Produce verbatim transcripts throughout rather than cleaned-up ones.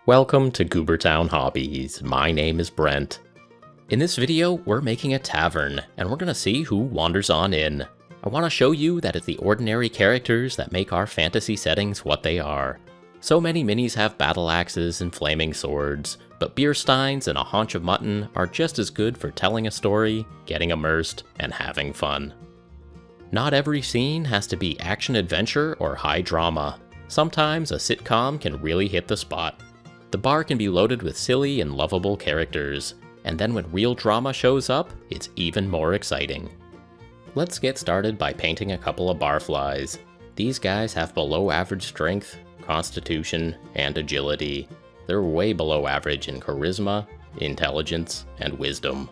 Welcome to Goobertown Hobbies. My name is Brent. In this video, we're making a tavern, and we're gonna see who wanders on in. I want to show you that it's the ordinary characters that make our fantasy settings what they are. So many minis have battle axes and flaming swords, but beer steins and a haunch of mutton are just as good for telling a story, getting immersed, and having fun. Not every scene has to be action-adventure or high drama. Sometimes a sitcom can really hit the spot. The bar can be loaded with silly and lovable characters, and then when real drama shows up, it's even more exciting. Let's get started by painting a couple of barflies. These guys have below average strength, constitution, and agility. They're way below average in charisma, intelligence, and wisdom.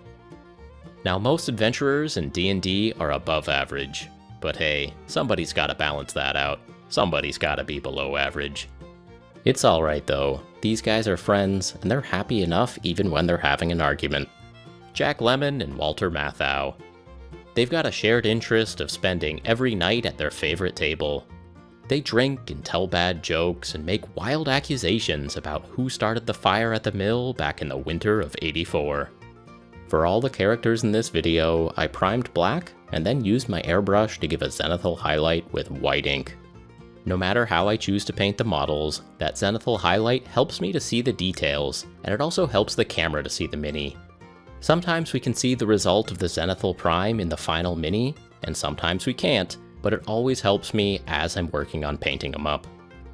Now most adventurers in D and D are above average, but hey, somebody's gotta balance that out. Somebody's gotta be below average. It's alright though, these guys are friends, and they're happy enough even when they're having an argument. Jack Lemmon and Walter Matthau. They've got a shared interest of spending every night at their favorite table. They drink and tell bad jokes and make wild accusations about who started the fire at the mill back in the winter of eighty-four. For all the characters in this video, I primed black and then used my airbrush to give a zenithal highlight with white ink. No matter how I choose to paint the models, that zenithal highlight helps me to see the details, and it also helps the camera to see the mini. Sometimes we can see the result of the zenithal prime in the final mini, and sometimes we can't, but it always helps me as I'm working on painting them up.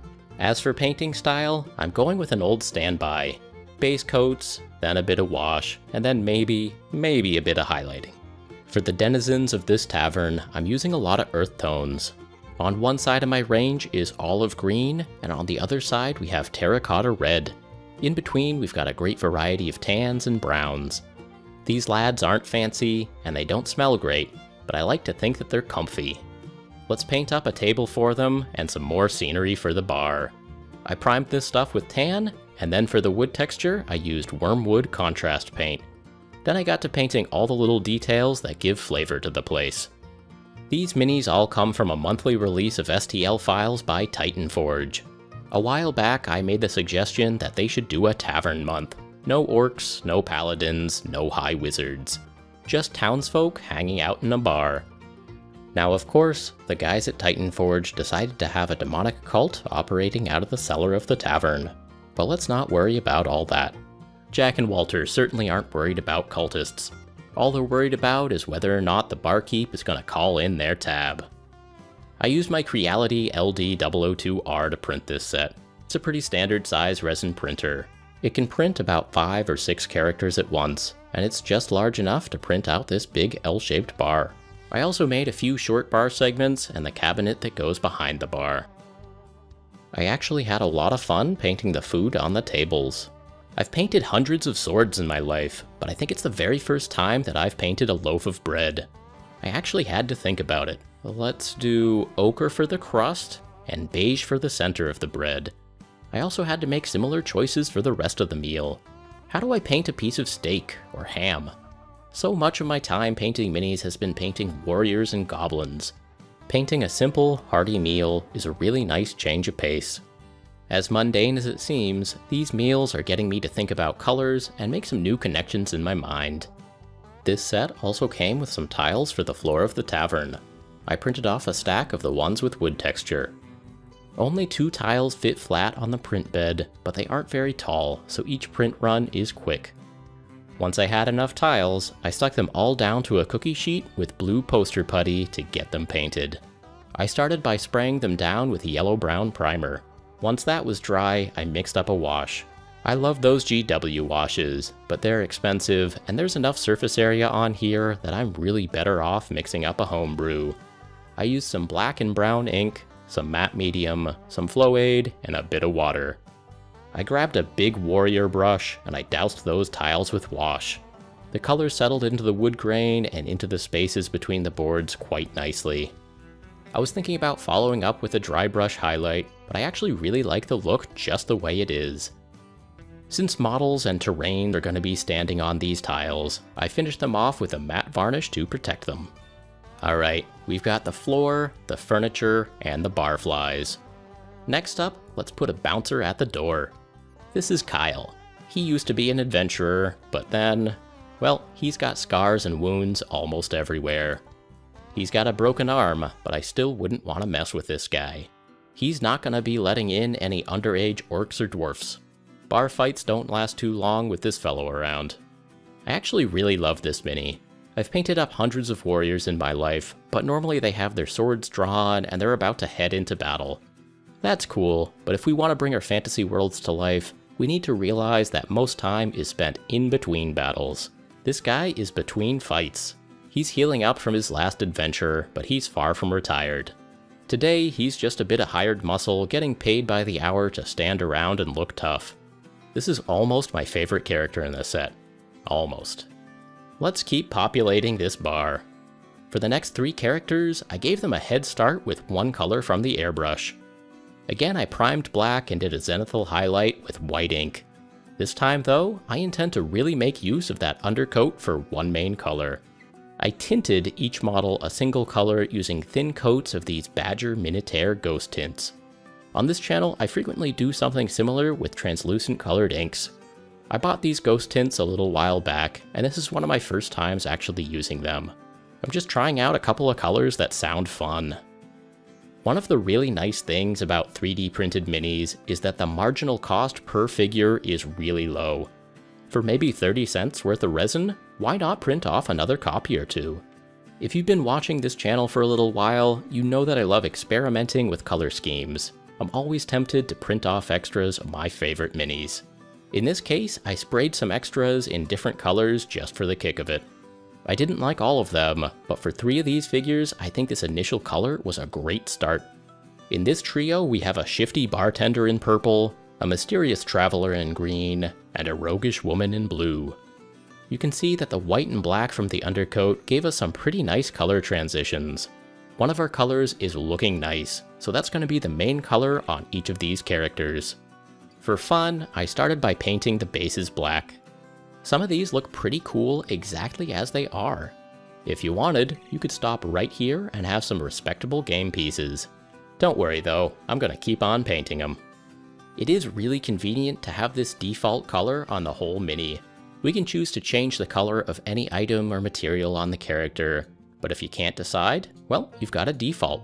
As for painting style, I'm going with an old standby. Base coats, then a bit of wash, and then maybe, maybe a bit of highlighting. For the denizens of this tavern, I'm using a lot of earth tones. On one side of my range is olive green, and on the other side we have terracotta red. In between we've got a great variety of tans and browns. These lads aren't fancy, and they don't smell great, but I like to think that they're comfy. Let's paint up a table for them, and some more scenery for the bar. I primed this stuff with tan, and then for the wood texture I used wormwood contrast paint. Then I got to painting all the little details that give flavor to the place. These minis all come from a monthly release of S T L files by Titan Forge. A while back I made the suggestion that they should do a tavern month. No orcs, no paladins, no high wizards. Just townsfolk hanging out in a bar. Now of course, the guys at Titan Forge decided to have a demonic cult operating out of the cellar of the tavern. But let's not worry about all that. Jack and Walter certainly aren't worried about cultists. All they're worried about is whether or not the barkeep is going to call in their tab. I used my Creality L D double oh two R to print this set. It's a pretty standard size resin printer. It can print about five or six characters at once, and it's just large enough to print out this big L-shaped bar. I also made a few short bar segments and the cabinet that goes behind the bar. I actually had a lot of fun painting the food on the tables. I've painted hundreds of swords in my life, but I think it's the very first time that I've painted a loaf of bread. I actually had to think about it. Let's do ochre for the crust and beige for the center of the bread. I also had to make similar choices for the rest of the meal. How do I paint a piece of steak or ham? So much of my time painting minis has been painting warriors and goblins. Painting a simple, hearty meal is a really nice change of pace. As mundane as it seems, these meals are getting me to think about colors and make some new connections in my mind. This set also came with some tiles for the floor of the tavern. I printed off a stack of the ones with wood texture. Only two tiles fit flat on the print bed, but they aren't very tall, so each print run is quick. Once I had enough tiles, I stuck them all down to a cookie sheet with blue poster putty to get them painted. I started by spraying them down with yellow-brown primer. Once that was dry, I mixed up a wash. I love those G W washes, but they're expensive, and there's enough surface area on here that I'm really better off mixing up a homebrew. I used some black and brown ink, some matte medium, some flow aid, and a bit of water. I grabbed a big warrior brush, and I doused those tiles with wash. The color settled into the wood grain and into the spaces between the boards quite nicely. I was thinking about following up with a dry brush highlight, but I actually really like the look just the way it is. Since models and terrain are going to be standing on these tiles, I finished them off with a matte varnish to protect them. Alright, we've got the floor, the furniture, and the barflies. Next up, let's put a bouncer at the door. This is Kyle. He used to be an adventurer, but then, well, he's got scars and wounds almost everywhere. He's got a broken arm, but I still wouldn't want to mess with this guy. He's not going to be letting in any underage orcs or dwarfs. Bar fights don't last too long with this fellow around. I actually really love this mini. I've painted up hundreds of warriors in my life, but normally they have their swords drawn and they're about to head into battle. That's cool, but if we want to bring our fantasy worlds to life, we need to realize that most time is spent in between battles. This guy is between fights. He's healing up from his last adventure, but he's far from retired. Today, he's just a bit of hired muscle getting paid by the hour to stand around and look tough. This is almost my favorite character in this set. Almost. Let's keep populating this bar. For the next three characters, I gave them a head start with one color from the airbrush. Again, I primed black and did a zenithal highlight with white ink. This time though, I intend to really make use of that undercoat for one main color. I tinted each model a single color using thin coats of these Badger Minotaur ghost tints. On this channel, I frequently do something similar with translucent colored inks. I bought these ghost tints a little while back, and this is one of my first times actually using them. I'm just trying out a couple of colors that sound fun. One of the really nice things about three D printed minis is that the marginal cost per figure is really low. For maybe thirty cents worth of resin, why not print off another copy or two? If you've been watching this channel for a little while, you know that I love experimenting with color schemes. I'm always tempted to print off extras of my favorite minis. In this case, I sprayed some extras in different colors just for the kick of it. I didn't like all of them, but for three of these figures, I think this initial color was a great start. In this trio, we have a shifty bartender in purple, a mysterious traveler in green, and a roguish woman in blue. You can see that the white and black from the undercoat gave us some pretty nice color transitions. One of our colors is looking nice, so that's going to be the main color on each of these characters. For fun, I started by painting the bases black. Some of these look pretty cool exactly as they are. If you wanted, you could stop right here and have some respectable game pieces. Don't worry though, I'm going to keep on painting them. It is really convenient to have this default color on the whole mini. We can choose to change the color of any item or material on the character, but if you can't decide, well, you've got a default.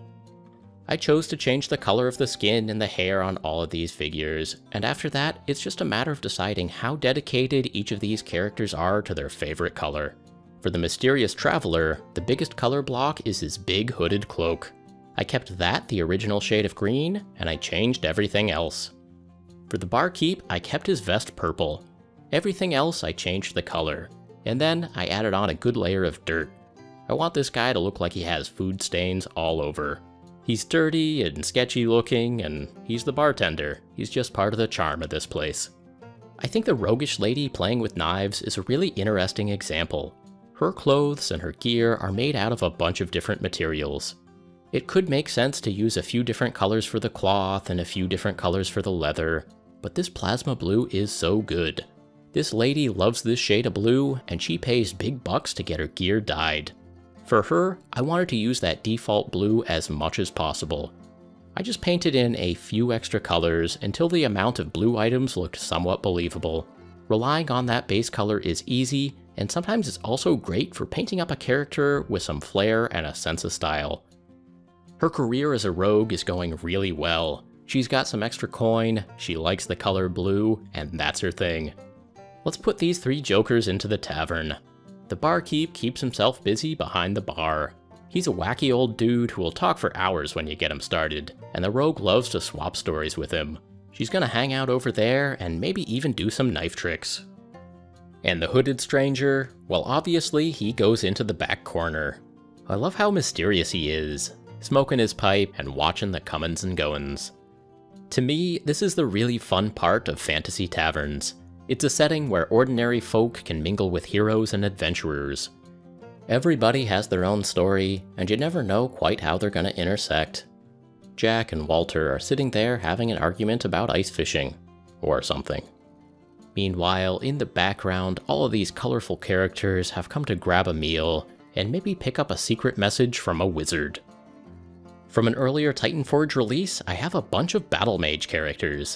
I chose to change the color of the skin and the hair on all of these figures, and after that, it's just a matter of deciding how dedicated each of these characters are to their favorite color. For the mysterious traveler, the biggest color block is his big hooded cloak. I kept that the original shade of green, and I changed everything else. For the barkeep, I kept his vest purple. Everything else I changed the color, and then I added on a good layer of dirt. I want this guy to look like he has food stains all over. He's dirty and sketchy looking, and he's the bartender. He's just part of the charm of this place. I think the roguish lady playing with knives is a really interesting example. Her clothes and her gear are made out of a bunch of different materials. It could make sense to use a few different colors for the cloth and a few different colors for the leather, but this plasma blue is so good. This lady loves this shade of blue, and she pays big bucks to get her gear dyed. For her, I wanted to use that default blue as much as possible. I just painted in a few extra colors until the amount of blue items looked somewhat believable. Relying on that base color is easy, and sometimes it's also great for painting up a character with some flair and a sense of style. Her career as a rogue is going really well. She's got some extra coin, she likes the color blue, and that's her thing. Let's put these three jokers into the tavern. The barkeep keeps himself busy behind the bar. He's a wacky old dude who will talk for hours when you get him started, and the rogue loves to swap stories with him. She's gonna hang out over there and maybe even do some knife tricks. And the hooded stranger, well obviously he goes into the back corner. I love how mysterious he is, smoking his pipe and watching the comings and goings. To me, this is the really fun part of fantasy taverns. It's a setting where ordinary folk can mingle with heroes and adventurers. Everybody has their own story, and you never know quite how they're gonna intersect. Jack and Walter are sitting there having an argument about ice fishing, or something. Meanwhile, in the background, all of these colorful characters have come to grab a meal, and maybe pick up a secret message from a wizard. From an earlier Titanforge release, I have a bunch of Battle Mage characters.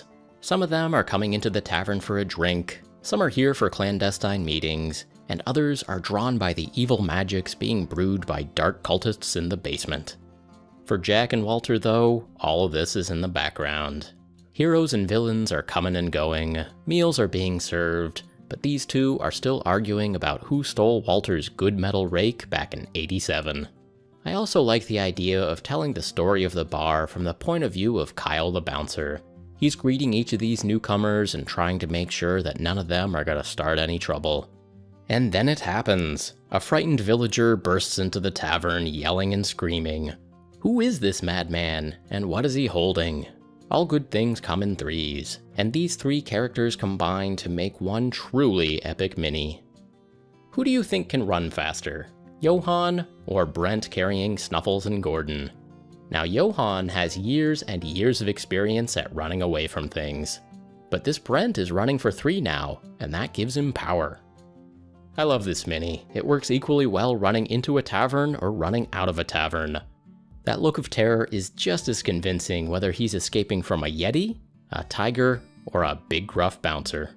Some of them are coming into the tavern for a drink, some are here for clandestine meetings, and others are drawn by the evil magics being brewed by dark cultists in the basement. For Jack and Walter though, all of this is in the background. Heroes and villains are coming and going, meals are being served, but these two are still arguing about who stole Walter's good metal rake back in eighty-seven. I also like the idea of telling the story of the bar from the point of view of Kyle the bouncer. He's greeting each of these newcomers and trying to make sure that none of them are gonna start any trouble. And then it happens. A frightened villager bursts into the tavern yelling and screaming. Who is this madman, and what is he holding? All good things come in threes, and these three characters combine to make one truly epic mini. Who do you think can run faster? Johan or Brent carrying Snuffles and Gordon? Now Johan has years and years of experience at running away from things, but this Brent is running for three now, and that gives him power. I love this mini. It works equally well running into a tavern or running out of a tavern. That look of terror is just as convincing whether he's escaping from a yeti, a tiger, or a big gruff bouncer.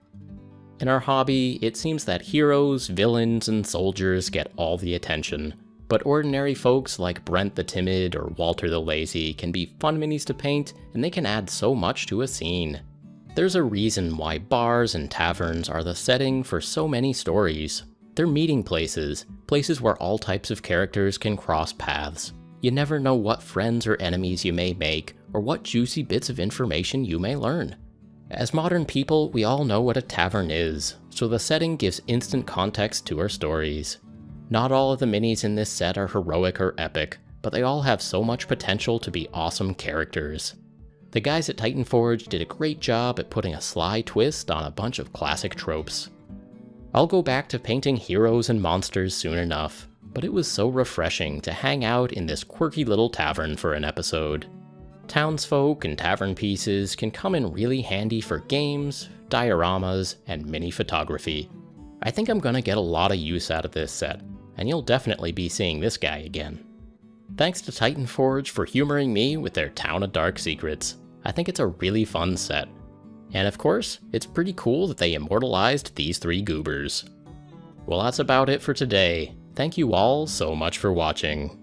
In our hobby, it seems that heroes, villains, and soldiers get all the attention, but ordinary folks like Brent the Timid or Walter the Lazy can be fun minis to paint, and they can add so much to a scene. There's a reason why bars and taverns are the setting for so many stories. They're meeting places, places where all types of characters can cross paths. You never know what friends or enemies you may make, or what juicy bits of information you may learn. As modern people, we all know what a tavern is, so the setting gives instant context to our stories. Not all of the minis in this set are heroic or epic, but they all have so much potential to be awesome characters. The guys at Titan Forge did a great job at putting a sly twist on a bunch of classic tropes. I'll go back to painting heroes and monsters soon enough, but it was so refreshing to hang out in this quirky little tavern for an episode. Townsfolk and tavern pieces can come in really handy for games, dioramas, and mini photography. I think I'm gonna get a lot of use out of this set, and you'll definitely be seeing this guy again. Thanks to Titan Forge for humoring me with their Town of Dark secrets. I think it's a really fun set. And of course, it's pretty cool that they immortalized these three goobers. Well, that's about it for today. Thank you all so much for watching.